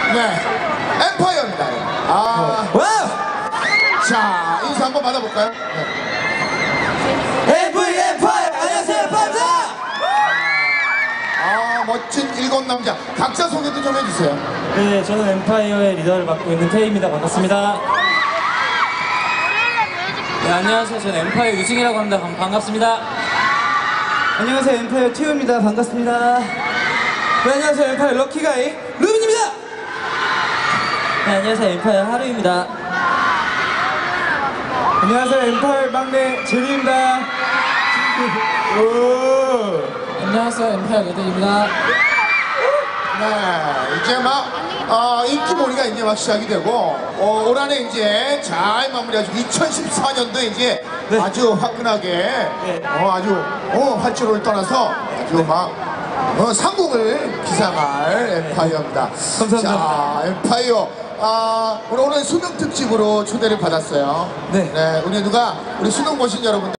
네, 엠파이어입니다. 아, 와우! 자, 인사 한번 받아볼까요? 네. MV 엠파이어! 안녕하세요, 엠파이어입니다! 아, 멋진 일곱 남자. 각자 소개도 좀 해주세요. 네, 저는 엠파이어의 리더를 맡고 있는 태희입니다. 반갑습니다. 네, 안녕하세요. 저는 엠파이어 유승이라고 합니다. 반갑습니다. 안녕하세요. 엠파이어 티우입니다. 반갑습니다. 네, 안녕하세요. 엠파이어 럭키가이 루빈입니다. 네, 안녕하세요. 엠파이어 하루입니다. 안녕하세요. 엠파이어 막내 제리입니다. 안녕하세요. 엠파이어 레드입니다. 네, 이제 막 인기몰이가 이제 막 시작이 되고 올 한해 이제 잘 마무리하시고 2014년도 이제 네. 아주 화끈하게 네. 아주 활주로를 떠나서 아주 막 상공을 기상할 엠파이어입니다. 감사합니다. 자, 엠파이어 우리 오늘 수능 특집으로 초대를 받았어요. 네. 우리 수능 보신 여러분들.